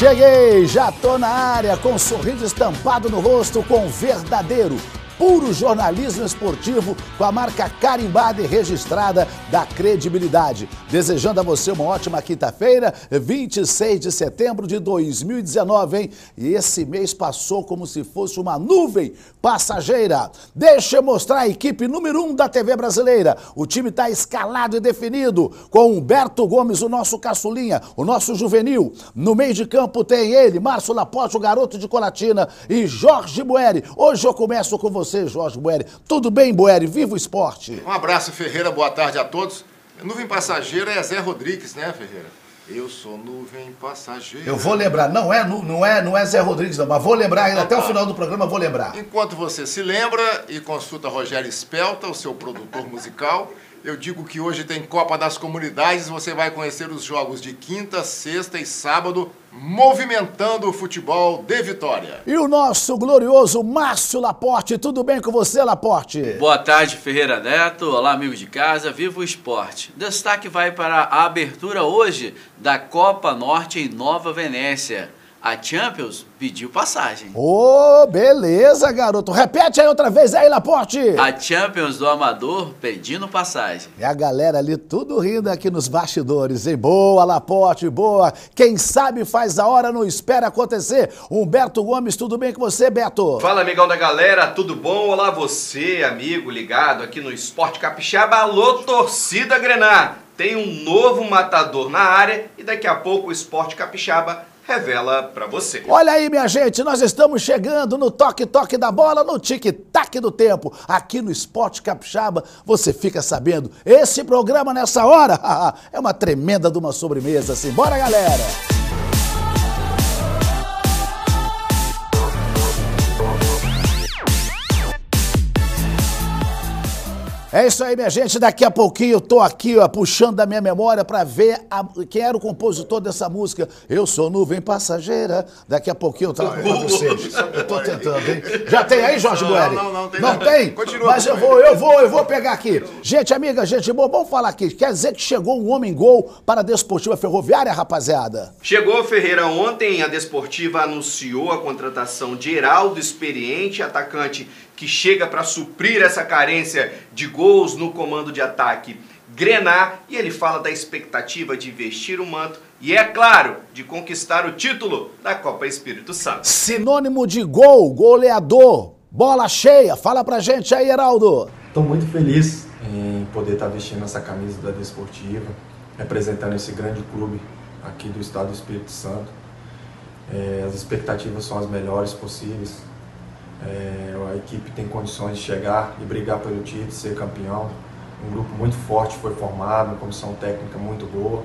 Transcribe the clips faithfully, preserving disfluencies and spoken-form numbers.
Cheguei, já tô na área com um sorriso estampado no rosto, com verdadeiro, puro jornalismo esportivo, com a marca carimbada e registrada da credibilidade. Desejando a você uma ótima quinta-feira, vinte e seis de setembro de dois mil e dezenove, hein? E esse mês passou como se fosse uma nuvem passageira. Deixa eu mostrar a equipe número um da T V brasileira. O time está escalado e definido, com Humberto Gomes, o nosso caçulinha, o nosso juvenil. No meio de campo tem ele, Márcio Laporte, o garoto de Colatina, e Jorge Boeri. Hoje eu começo com você, Jorge Boeri. Tudo bem, Boeri? Viva o esporte! Um abraço, Ferreira. Boa tarde a todos. Nuvem passageira é Zé Rodrigues, né, Ferreira? Eu sou nuvem passageira. Eu vou lembrar. Não é, não é, não é Zé Rodrigues, não, mas vou lembrar ainda. Até o final do programa eu vou lembrar. Enquanto você se lembra e consulta Rogério Spelta, o seu produtor musical, eu digo que hoje tem Copa das Comunidades. Você vai conhecer os jogos de quinta, sexta e sábado, movimentando o futebol de Vitória. E o nosso glorioso Márcio Laporte. Tudo bem com você, Laporte? Boa tarde, Ferreira Neto. Olá, amigos de casa. Viva o esporte. Destaque vai para a abertura hoje da Copa Norte em Nova Venécia. A Champions pediu passagem. Ô, oh, beleza, garoto. Repete aí outra vez aí, Laporte. A Champions do Amador pedindo passagem. E a galera ali tudo rindo aqui nos bastidores, hein? Boa, Laporte, boa. Quem sabe faz a hora, não espera acontecer. Humberto Gomes, tudo bem com você, Beto? Fala, amigão da galera, tudo bom? Olá você, amigo ligado aqui no Esporte Capixaba. Alô, torcida Grená. Tem um novo matador na área e daqui a pouco o Esporte Capixaba revela pra você. Olha aí, minha gente, nós estamos chegando no toque-toque da bola, no tic-tac do tempo. Aqui no Esporte Capixaba, você fica sabendo, esse programa nessa hora é uma tremenda de uma sobremesa, assim. Bora, galera! É isso aí, minha gente. Daqui a pouquinho eu tô aqui, ó, puxando da minha memória para ver a, quem era o compositor dessa música. Eu sou nuvem passageira. Daqui a pouquinho eu trago para vocês. Eu tô tentando, hein? Já tem aí, Jorge Boeri? Não, não, não tem. Não nada. tem? Continua. Mas eu vou, eu vou, eu vou pegar aqui. Gente, amiga, gente boa, vamos falar aqui. Quer dizer que chegou um homem-gol para a Desportiva Ferroviária, rapaziada? Chegou, Ferreira. Ontem a Desportiva anunciou a contratação de Heraldo, experiente atacante que chega para suprir essa carência de gols no comando de ataque Grená, e ele fala da expectativa de vestir o manto e, é claro, de conquistar o título da Copa Espírito Santo. Sinônimo de gol, goleador, bola cheia. Fala pra gente aí, Heraldo. Estou muito feliz em poder estar vestindo essa camisa da Desportiva, representando esse grande clube aqui do estado do Espírito Santo. É, as expectativas são as melhores possíveis. É, a equipe tem condições de chegar e brigar pelo título, ser campeão. Um grupo muito forte foi formado, uma comissão técnica muito boa.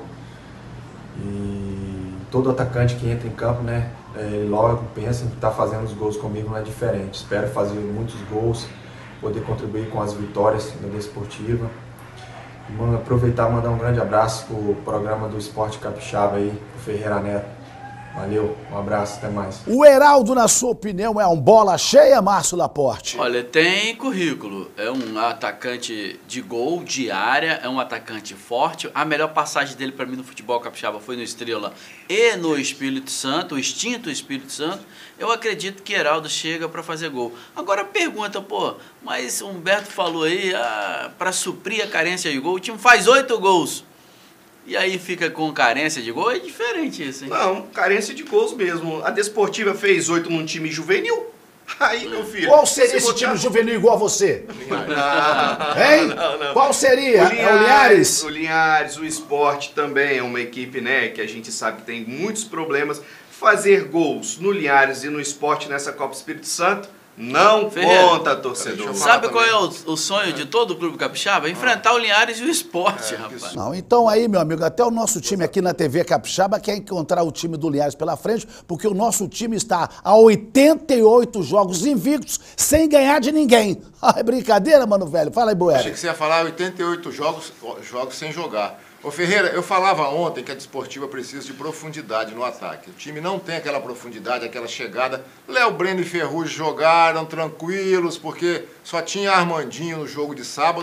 E todo atacante que entra em campo, né, é, logo pensa em estar fazendo os gols comigo, não é diferente. Espero fazer muitos gols, poder contribuir com as vitórias da Desportiva. E aproveitar e mandar um grande abraço para o programa do Esporte Capixaba aí, pro Ferreira Neto. Valeu, um abraço, até mais. O Heraldo, na sua opinião, é um bola cheia, Márcio Laporte? Olha, tem currículo. É um atacante de gol, de área, é um atacante forte. A melhor passagem dele para mim no futebol capixaba foi no Estrela e no Espírito Santo, o extinto Espírito Santo. Eu acredito que Heraldo chega para fazer gol. Agora pergunta, pô, mas o Humberto falou aí, ah, para suprir a carência de gol, o time faz oito gols. E aí fica com carência de gol? É diferente isso, hein? Não, carência de gols mesmo. A Desportiva fez oito num time juvenil. Aí, meu filho... Qual seria esse botar... time juvenil igual a você? Não, hein? Não, não. Qual seria? O Linhares, é o Linhares? O Linhares, o Sport também é uma equipe, né, que a gente sabe que tem muitos problemas. Fazer gols no Linhares e no Sport nessa Copa Espírito Santo não Ferreira, conta, torcedor. Sabe qual é o, o sonho de todo o clube capixaba? Enfrentar o Linhares e o Sport, é, rapaz. Não, então aí, meu amigo, até o nosso time aqui na T V Capixaba quer encontrar o time do Linhares pela frente, porque o nosso time está a oitenta e oito jogos invictos, sem ganhar de ninguém. Ah, é brincadeira, mano, velho? Fala aí, Boeri. Achei que você ia falar oitenta e oito jogos, jogos sem jogar. Ô Ferreira, eu falava ontem que a Desportiva precisa de profundidade no ataque. O time não tem aquela profundidade, aquela chegada. Léo, Breno e Ferrugem jogaram tranquilos, porque só tinha Armandinho no jogo de sábado.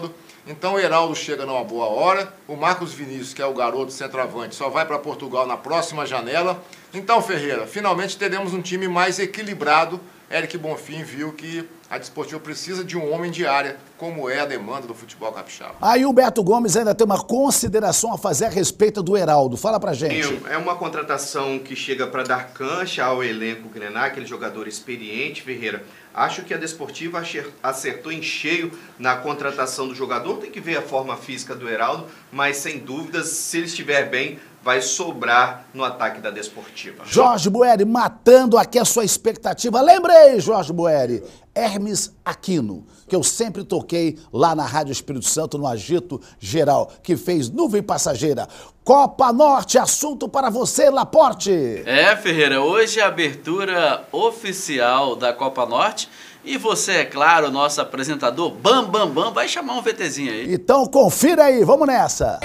Então o Heraldo chega numa boa hora, o Marcos Vinícius, que é o garoto centroavante, só vai para Portugal na próxima janela. Então, Ferreira, finalmente teremos um time mais equilibrado. Eric Bonfim viu que a Desportiva precisa de um homem de área, como é a demanda do futebol capixaba. Aí o Beto Gomes ainda tem uma consideração a fazer a respeito do Heraldo. Fala pra gente. É uma contratação que chega para dar cancha ao elenco Grená, aquele jogador experiente, Ferreira. Acho que a Desportiva acertou em cheio na contratação do jogador. Tem que ver a forma física do Heraldo, mas sem dúvidas, se ele estiver bem, vai sobrar no ataque da Desportiva. Jorge Boeri, matando aqui a sua expectativa. Lembrei, Jorge Boeri, Hermes Aquino, que eu sempre toquei lá na Rádio Espírito Santo, no Agito Geral, que fez Nuvem Passageira. Copa Norte, assunto para você, Laporte. É, Ferreira, hoje é a abertura oficial da Copa Norte. E você, é claro, nosso apresentador, Bam Bam Bam, vai chamar um VTzinho aí. Então confira aí, vamos nessa.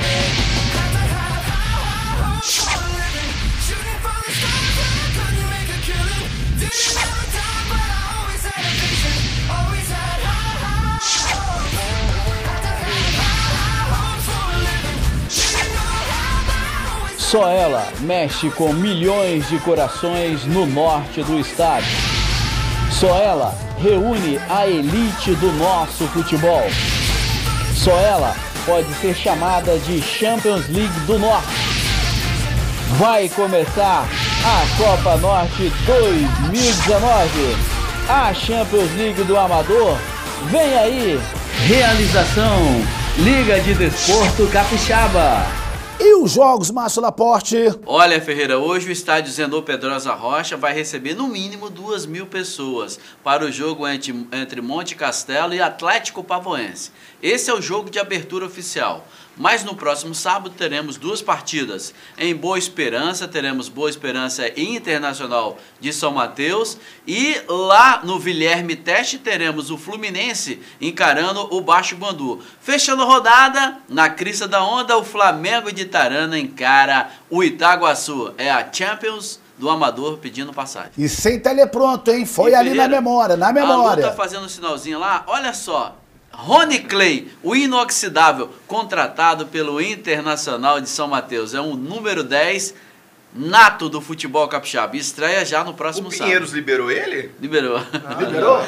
Só ela mexe com milhões de corações no norte do estado. Só ela reúne a elite do nosso futebol. Só ela pode ser chamada de Champions League do Norte. Vai começar a Copa Norte dois mil e dezenove. A Champions League do Amador. Vem aí. Realização Liga de Desporto Capixaba. E os jogos, Márcio Laporte? Olha, Ferreira, hoje o estádio Zenô Pedrosa Rocha vai receber no mínimo duas mil pessoas para o jogo entre, entre Monte Castelo e Atlético Pavoense. Esse é o jogo de abertura oficial. Mas no próximo sábado teremos duas partidas. Em Boa Esperança, teremos Boa Esperança Internacional de São Mateus. E lá no Vilherme Teste teremos o Fluminense encarando o Baixo Guandu. Fechando a rodada, na crista da onda, o Flamengo de Itarana encara o Itaguaçu. É a Champions do Amador pedindo passagem. E sem telepronto, hein? Foi e ali Ferreira, na memória, na memória. A Lu tá fazendo um sinalzinho lá, olha só. Rony Clay, o inoxidável, contratado pelo Internacional de São Mateus. É um número dez nato do futebol capixaba. Estreia já no próximo sábado. O Pinheiros sábado. Liberou ele? Liberou. Ah, liberou?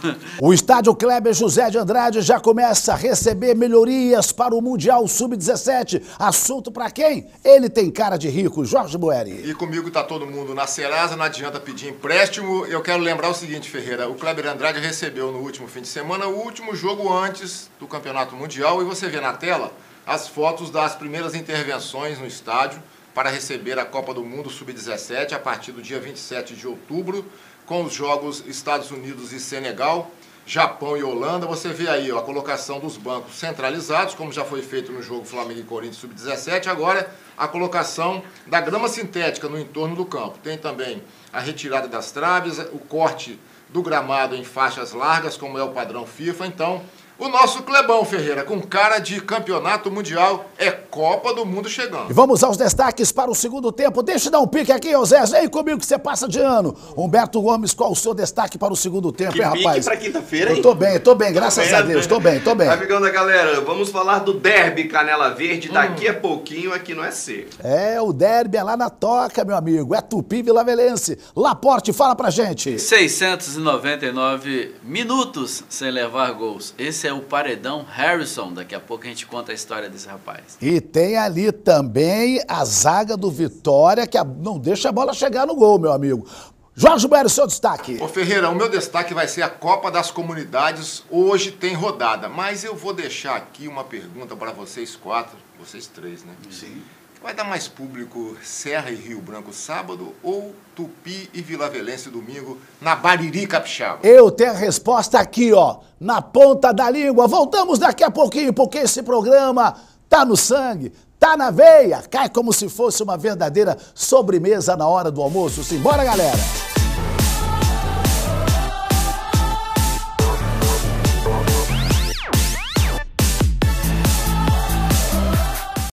O estádio Kleber José de Andrade já começa a receber melhorias para o Mundial sub dezessete. Assunto para quem? Ele tem cara de rico, Jorge Boeri. E comigo tá todo mundo na Serasa, não adianta pedir empréstimo. Eu quero lembrar o seguinte, Ferreira, o Kleber Andrade recebeu no último fim de semana o último jogo antes do Campeonato Mundial e você vê na tela as fotos das primeiras intervenções no estádio para receber a Copa do Mundo sub dezessete a partir do dia vinte e sete de outubro, com os jogos Estados Unidos e Senegal, Japão e Holanda. Você vê aí ó, a colocação dos bancos centralizados, como já foi feito no jogo Flamengo e Corinthians sub dezessete, agora a colocação da grama sintética no entorno do campo. Tem também a retirada das traves, o corte do gramado em faixas largas, como é o padrão FIFA. Então, o nosso Clebão, Ferreira, com cara de campeonato mundial, é Copa do Mundo chegando. E vamos aos destaques para o segundo tempo. Deixa eu dar um pique aqui, ô Zé. Vem comigo que você passa de ano. Humberto Gomes, qual o seu destaque para o segundo tempo, que hein, rapaz? Pique pra quinta-feira, hein? Eu tô bem, tô bem, graças tô a Deus. Tô bem, tô bem. Amigão da galera, vamos falar do Derby Canela Verde daqui hum. a pouquinho aqui no E C. É, o Derby é lá na toca, meu amigo. É Tupi Vilavelense. Laporte, fala pra gente. seiscentos e noventa e nove minutos sem levar gols. Esse é o paredão Harrison. Daqui a pouco a gente conta a história desse rapaz. E tem ali também a zaga do Vitória, que não deixa a bola chegar no gol, meu amigo. Jorge Boeri, seu destaque. Ô Ferreira, o meu destaque vai ser a Copa das Comunidades. Hoje tem rodada, mas eu vou deixar aqui uma pergunta para vocês quatro, vocês três, né? Sim. Vai dar mais público Serra e Rio Branco sábado ou Tupi e Vilavelense domingo na Bariri Capixaba? Eu tenho a resposta aqui, ó, na ponta da língua. Voltamos daqui a pouquinho, porque esse programa tá no sangue, tá na veia, cai como se fosse uma verdadeira sobremesa na hora do almoço. Simbora, galera!